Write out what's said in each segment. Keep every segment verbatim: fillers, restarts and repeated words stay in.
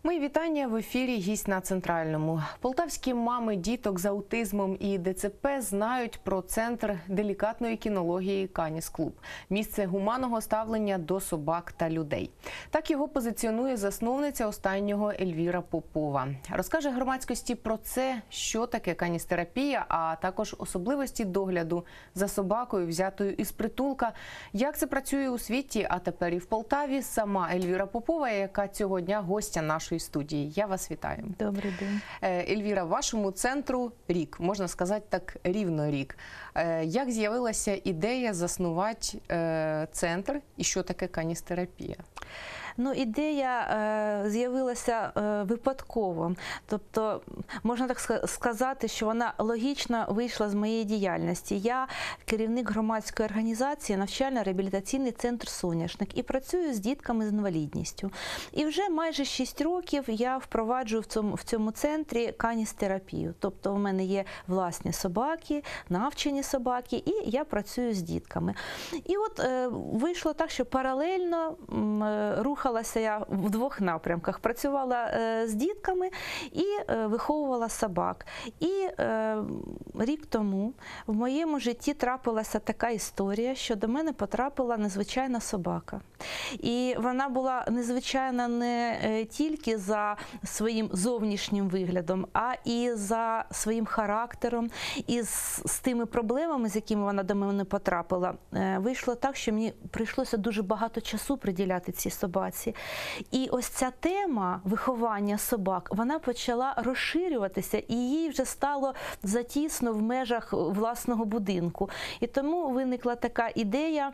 Мої вітання, в ефірі «Гість на Центральному». Полтавські мами діток з аутизмом і ДЦП знають про центр делікатної кінології «Каніс Клуб» – місце гуманного ставлення до собак та людей. Так його позиціонує засновниця останнього Ельвіра Попова. Розкаже громадськості про це, що таке каністерапія, а також особливості догляду за собакою, взятою із притулка, як це працює у світі, а тепер і в Полтаві. Сама Ельвіра Попова, яка цього дня гостя нашої студії. Я вас вітаю. Добрий день. Ельвіра, вашому центру рік, можна сказати так, рівно рік. Як з'явилася ідея заснувати центр і що таке каністерапія? Ну, ідея е, з'явилася е, випадково. Тобто, можна так сказати, що вона логічно вийшла з моєї діяльності. Я керівник громадської організації «Навчально-реабілітаційний центр «Соняшник» і працюю з дітками з інвалідністю. І вже майже шість років я впроваджую в цьому, в цьому центрі каністерапію. Тобто, у мене є власні собаки, навчені собаки, і я працюю з дітками. І от е, вийшло так, що паралельно е, рухалася я в двох напрямках. Працювала е, з дітками і е, виховувала собак. І е, рік тому в моєму житті трапилася така історія, що до мене потрапила незвичайна собака. І вона була незвичайна не е, тільки за своїм зовнішнім виглядом, а і за своїм характером, і з, з тими проблемами, з якими вона до мене потрапила. Е, вийшло так, що мені прийшлося дуже багато часу приділяти цій собаці. І ось ця тема виховання собак, вона почала розширюватися, і їй вже стало затісно в межах власного будинку. І тому виникла така ідея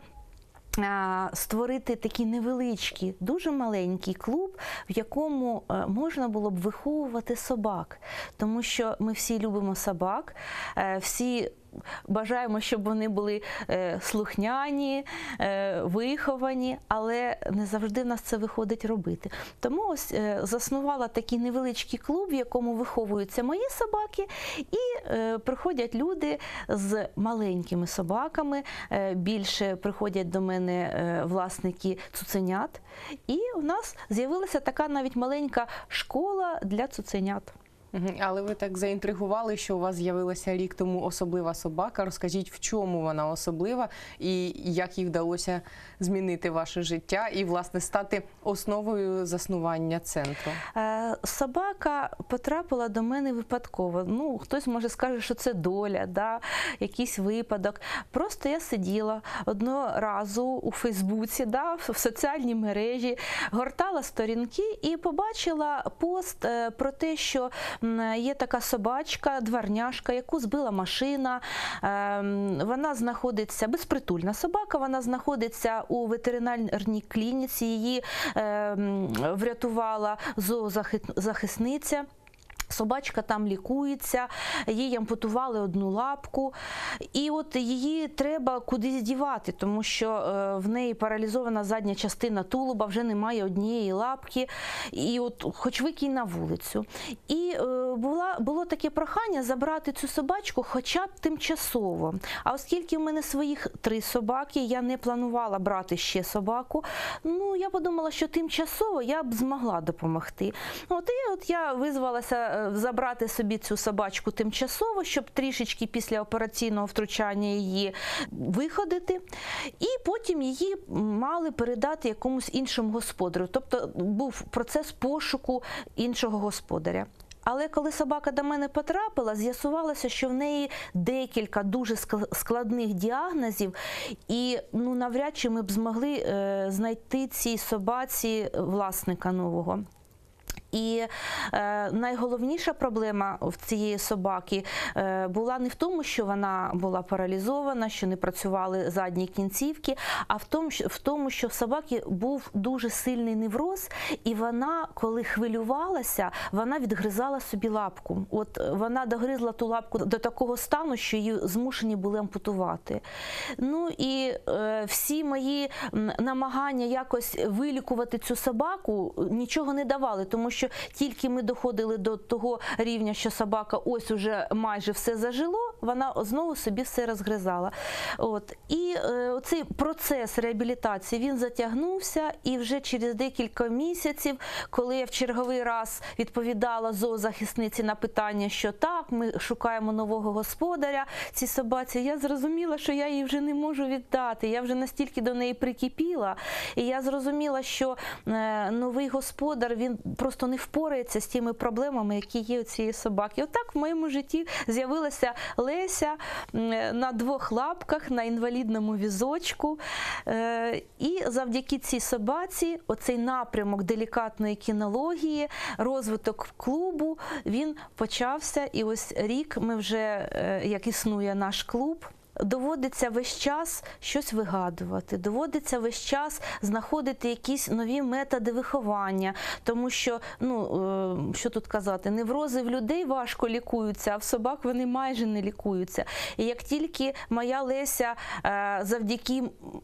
створити такий невеличкий, дуже маленький клуб, в якому можна було б виховувати собак. Тому що ми всі любимо собак, всі бажаємо, щоб вони були е, слухняні, е, виховані, але не завжди в нас це виходить робити. Тому ось е, заснувала такий невеличкий клуб, в якому виховуються мої собаки, і е, приходять люди з маленькими собаками, е, більше приходять до мене е, власники цуценят, і у нас з'явилася така навіть маленька школа для цуценят. Але ви так заінтригували, що у вас з'явилася рік тому особлива собака. Розкажіть, в чому вона особлива і як їй вдалося змінити ваше життя і, власне, стати основою заснування центру? Собака потрапила до мене випадково. Ну, хтось може скаже, що це доля, да, якийсь випадок. Просто я сиділа одного разу у Фейсбуці, да, в соціальній мережі, гортала сторінки і побачила пост про те, що є така собачка, дворняжка, яку збила машина. Вона знаходиться, безпритульна собака, вона знаходиться у ветеринарній клініці, її врятувала зоозахисниця. Собачка там лікується, їй ампутували одну лапку, і от її треба кудись дівати, тому що в неї паралізована задня частина тулуба, вже немає однієї лапки, і от хоч викинь на вулицю. І була, було таке прохання забрати цю собачку хоча б тимчасово. А оскільки в мене своїх три собаки, я не планувала брати ще собаку, ну я подумала, що тимчасово я б змогла допомогти. От і от я визвалася забрати собі цю собачку тимчасово, щоб трішечки після операційного втручання її виходити, і потім її мали передати якомусь іншому господарю. Тобто був процес пошуку іншого господаря. Але коли собака до мене потрапила, з'ясувалося, що в неї декілька дуже складних діагнозів, і ну, навряд чи ми б змогли е, знайти цій собаці власника нового. І е, найголовніша проблема в цієї собаки е, була не в тому, що вона була паралізована, що не працювали задні кінцівки, а в тому, що, в тому, що в собаки був дуже сильний невроз, і вона, коли хвилювалася, вона відгризала собі лапку. От вона догризла ту лапку до такого стану, що її змушені були ампутувати. Ну і е, всі мої намагання якось вилікувати цю собаку нічого не давали, тому що тільки ми доходили до того рівня, що собака ось уже майже все зажило, вона знову собі все розгризала. От. І е, цей процес реабілітації, він затягнувся, і вже через декілька місяців, коли я в черговий раз відповідала зоозахисниці на питання, що так, ми шукаємо нового господаря цій собаці, я зрозуміла, що я її вже не можу віддати, я вже настільки до неї прикипіла, і я зрозуміла, що е, новий господар, він просто не впорається з тими проблемами, які є у цієї собаки. Отак в моєму житті з'явилася Леся е, на двох лапках, на інвалідному візочку, е, і завдяки цій собаці, оцей напрямок делікатної кінології, розвиток клубу, він почався, і ось рік ми вже, е, як існує наш клуб, доводиться весь час щось вигадувати, доводиться весь час знаходити якісь нові методи виховання, тому що, ну, що тут казати, неврози в людей важко лікуються, а в собак вони майже не лікуються. І як тільки моя Леся завдяки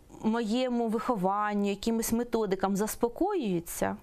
моєму вихованню, якимось методикам заспокоюється,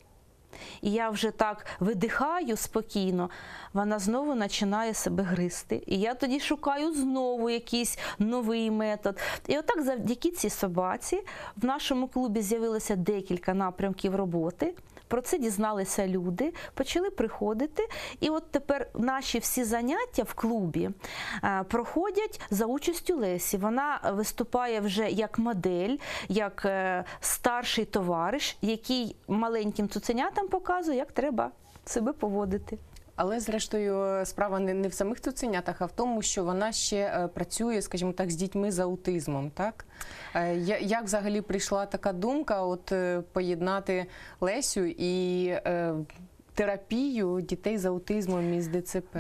і я вже так видихаю спокійно, вона знову починає себе гризти. І я тоді шукаю знову якийсь новий метод. І отак завдяки цій собаці в нашому клубі з'явилося декілька напрямків роботи. Про це дізналися люди, почали приходити. І от тепер наші всі заняття в клубі е, проходять за участю Лесі. Вона виступає вже як модель, як е, старший товариш, який маленьким цуценятам показує, як треба себе поводити. Але, зрештою, справа не, не в самих цуценятах, а в тому, що вона ще е, працює, скажімо так, з дітьми з аутизмом, так? Е, як взагалі прийшла така думка от е, поєднати Лесю і е, терапію дітей з аутизмом і з ДЦП?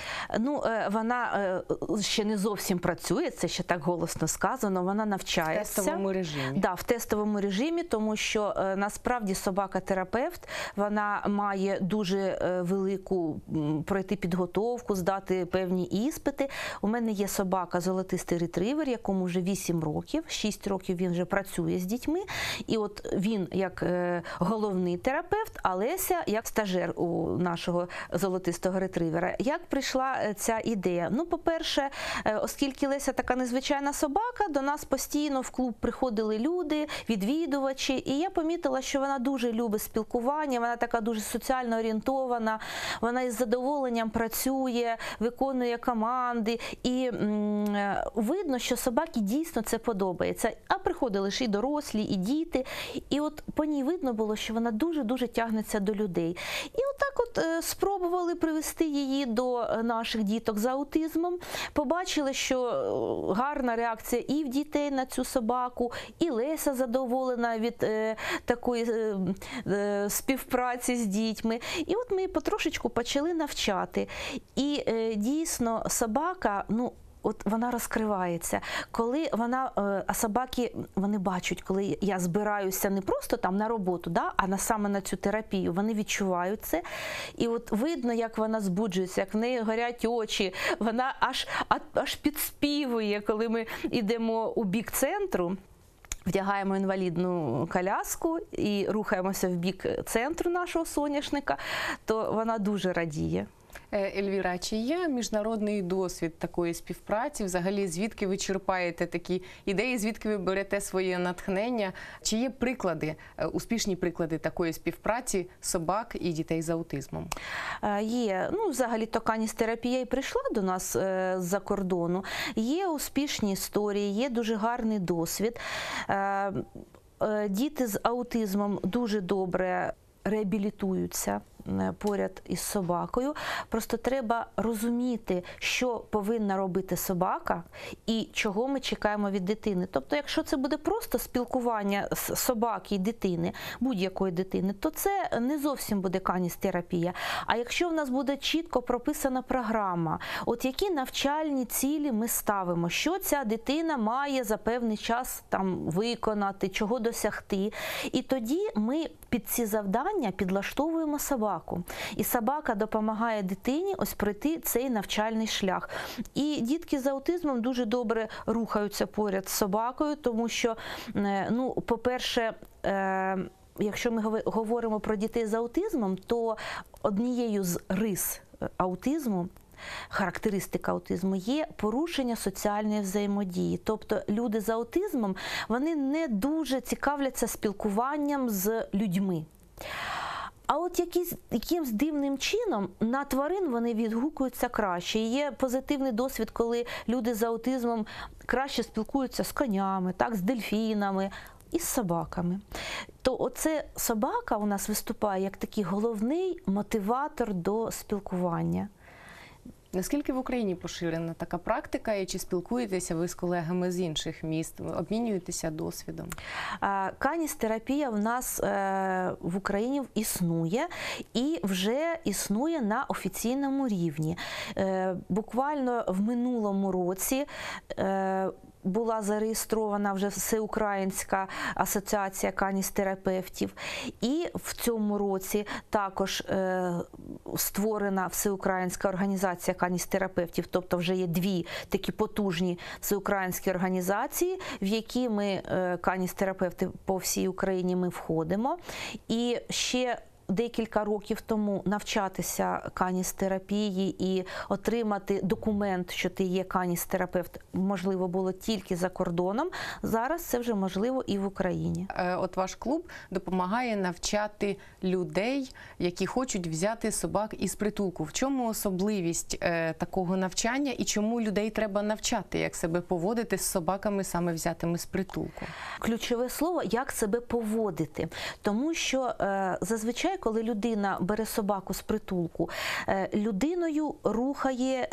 Ну, вона ще не зовсім працює, це ще так голосно сказано, вона навчається. В тестовому режимі. Да, в тестовому режимі, тому що насправді собака-терапевт, вона має дуже велику пройти підготовку, здати певні іспити. У мене є собака золотистий ретривер, якому вже вісім років, шість років він вже працює з дітьми. І от він як головний терапевт, а Леся як стажер у нашого золотистого ретривера. Як прийшла ця ідея? Ну, по-перше, оскільки Леся така незвичайна собака, до нас постійно в клуб приходили люди, відвідувачі, і я помітила, що вона дуже любить спілкування, вона така дуже соціально орієнтована, вона із задоволенням працює, виконує команди, і м, видно, що собаці дійсно це подобається. А приходили ж і дорослі, і діти, і от по ній видно було, що вона дуже-дуже тягнеться до людей. І отак от е, спробували привести її до наших діток з аутизмом, побачили, що гарна реакція і в дітей на цю собаку, і Леся задоволена від е, такої е, е, співпраці з дітьми. І от ми потрошечку почали навчати. І е, дійсно собака, ну, от вона розкривається. Коли вона, а собаки, вони бачать, коли я збираюся не просто там на роботу, да, а на, саме на цю терапію, вони відчувають це. І от видно, як вона збуджується, як в неї горять очі, вона аж, аж підспівує, коли ми йдемо у бік центру. Вдягаємо інвалідну коляску і рухаємося в бік центру нашого соняшника, то вона дуже радіє. Ельвіра, чи є міжнародний досвід такої співпраці? Взагалі, звідки ви черпаєте такі ідеї, звідки ви берете своє натхнення? Чи є приклади, успішні приклади такої співпраці собак і дітей з аутизмом? Є. Ну, взагалі-то каністерапія і прийшла до нас з-за кордону. Є успішні історії, є дуже гарний досвід. Діти з аутизмом дуже добре реабілітуються поряд із собакою. Просто треба розуміти, що повинна робити собака і чого ми чекаємо від дитини. Тобто, якщо це буде просто спілкування з собаки і дитини, будь-якої дитини, то це не зовсім буде каністерапія. А якщо в нас буде чітко прописана програма, от які навчальні цілі ми ставимо, що ця дитина має за певний час там виконати, чого досягти, і тоді ми під ці завдання підлаштовуємо собаку. І собака допомагає дитині ось пройти цей навчальний шлях. І дітки з аутизмом дуже добре рухаються поряд з собакою, тому що, ну, по-перше, якщо ми говоримо про дітей з аутизмом, то однією з рис аутизму характеристика аутизму, є порушення соціальної взаємодії. Тобто люди з аутизмом, вони не дуже цікавляться спілкуванням з людьми. А от якийсь, якимсь дивним чином на тварин вони відгукуються краще. І є позитивний досвід, коли люди з аутизмом краще спілкуються з конями, так, з дельфінами і з собаками. То оце собака у нас виступає як такий головний мотиватор до спілкування. Наскільки в Україні поширена така практика, і чи спілкуєтеся ви з колегами з інших міст, обмінюєтеся досвідом? Каністерапія в нас в Україні існує і вже існує на офіційному рівні. Буквально в минулому році була зареєстрована вже Всеукраїнська асоціація каністерапевтів. І в цьому році також е, створена Всеукраїнська організація каністерапевтів, тобто вже є дві такі потужні всеукраїнські організації, в які ми, е, каністерапевти по всій Україні, ми входимо. І ще декілька років тому навчатися каністерапії і отримати документ, що ти є каністерапевт, можливо було тільки за кордоном. Зараз це вже можливо і в Україні. От ваш клуб допомагає навчати людей, які хочуть взяти собак із притулку. В чому особливість е, такого навчання і чому людей треба навчати, як себе поводити з собаками, саме взятими з притулку? Ключове слово – як себе поводити. Тому що е, зазвичай, коли людина бере собаку з притулку, людиною рухає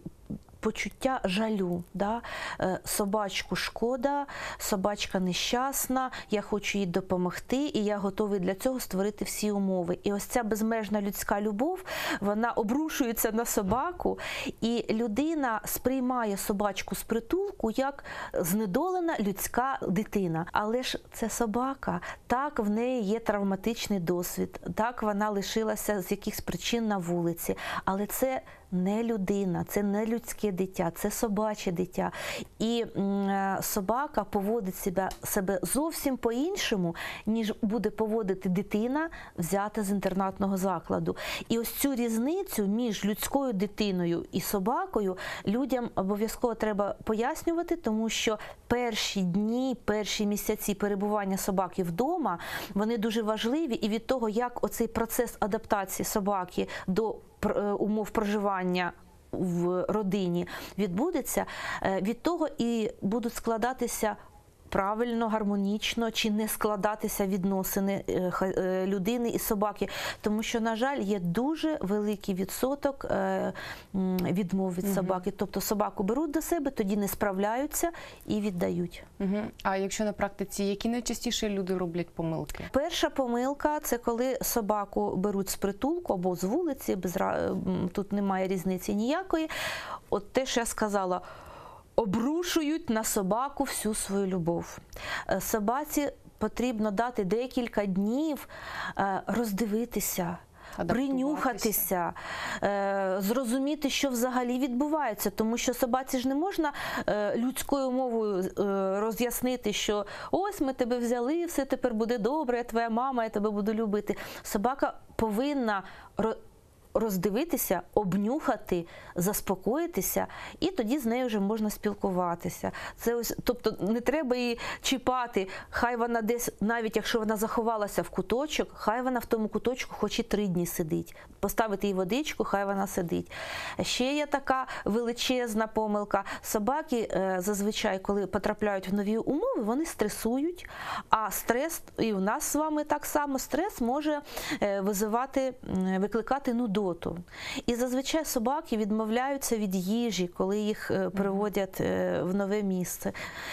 почуття жалю. Да? Собачку шкода, собачка нещасна, я хочу їй допомогти, і я готовий для цього створити всі умови. І ось ця безмежна людська любов, вона обрушується на собаку, і людина сприймає собачку з притулку як знедолена людська дитина. Але ж це собака, так, в неї є травматичний досвід, так, вона лишилася з якихось причин на вулиці, але це не людина, це не людське дитя, це собаче дитя. І м, собака поводить себе, себе зовсім по-іншому, ніж буде поводити дитина, взята з інтернатного закладу. І ось цю різницю між людською дитиною і собакою людям обов'язково треба пояснювати, тому що перші дні, перші місяці перебування собаки вдома, вони дуже важливі, і від того, як оцей процес адаптації собаки до умов проживання в родині відбудеться, від того і будуть складатися правильно, гармонічно, чи не складатися відносини людини і собаки. Тому що, на жаль, є дуже великий відсоток відмов від собаки. Тобто собаку беруть до себе, тоді не справляються і віддають. Угу. А якщо на практиці, які найчастіше люди роблять помилки? Перша помилка – це коли собаку беруть з притулку або з вулиці, без, тут немає різниці ніякої. От те, що я сказала, обрушують на собаку всю свою любов. Собаці потрібно дати декілька днів роздивитися, принюхатися, зрозуміти, що взагалі відбувається. Тому що собаці ж не можна людською мовою роз'яснити, що ось ми тебе взяли, все тепер буде добре, я твоя мама, я тебе буду любити. Собака повинна роздивитися, обнюхати, заспокоїтися, і тоді з нею вже можна спілкуватися. Це ось, тобто не треба її чіпати, хай вона десь, навіть якщо вона заховалася в куточок, хай вона в тому куточку хоч і три дні сидить. Поставити їй водичку, хай вона сидить. Ще є така величезна помилка. Собаки зазвичай, коли потрапляють в нові умови, вони стресують, а стрес, і у нас з вами так само, стрес може визивати, викликати нудоту. І зазвичай собаки відмовляються від їжі, коли їх приводять в нове місце.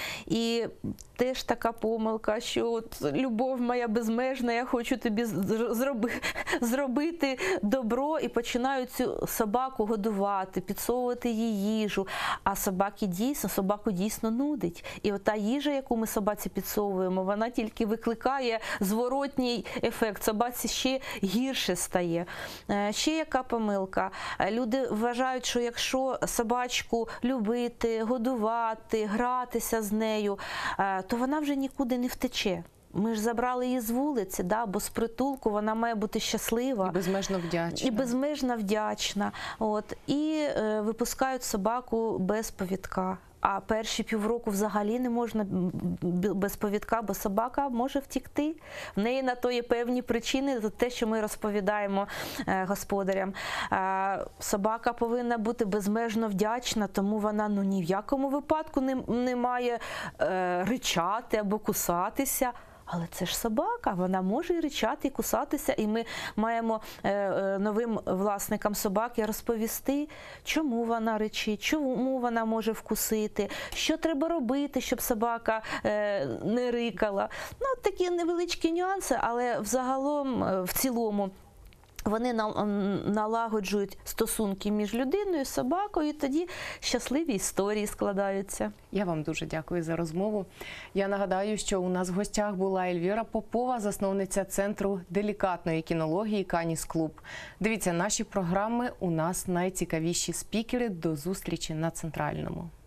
І теж така помилка, що от любов моя безмежна, я хочу тобі зроби, зробити добро, і починають цю собаку годувати, підсовувати їй їжу. А собаки дійсно, собаку дійсно нудить. І от та їжа, яку ми собаці підсовуємо, вона тільки викликає зворотній ефект. Собаці ще гірше стає. Ще яка помилка? Люди вважають, що якщо собачку любити, годувати, гратися з нею, то вона вже нікуди не втече. ми ж забрали її з вулиці, да, або з притулку, вона має бути щаслива. І безмежно вдячна. І безмежно вдячна. От. І е, випускають собаку без повідка. А перші півроку взагалі не можна без повідка, бо собака може втікти. В неї на то є певні причини, за те, що ми розповідаємо е, господарям. Е, собака повинна бути безмежно вдячна, тому вона ну, ні в якому випадку не, не має е, ричати або кусатися. Але це ж собака, вона може і ричати, і кусатися, і ми маємо е, е, новим власникам собаки розповісти, чому вона ричить, чому вона може вкусити, що треба робити, щоб собака е, не рикала. Ну, от такі невеличкі нюанси, але взагалом, в цілому, вони налагоджують стосунки між людиною і собакою, і тоді щасливі історії складаються. Я вам дуже дякую за розмову. Я нагадаю, що у нас в гостях була Ельвіра Попова, засновниця Центру делікатної кінології «Каніс Клуб». Дивіться наші програми, у нас найцікавіші спікери. До зустрічі на Центральному.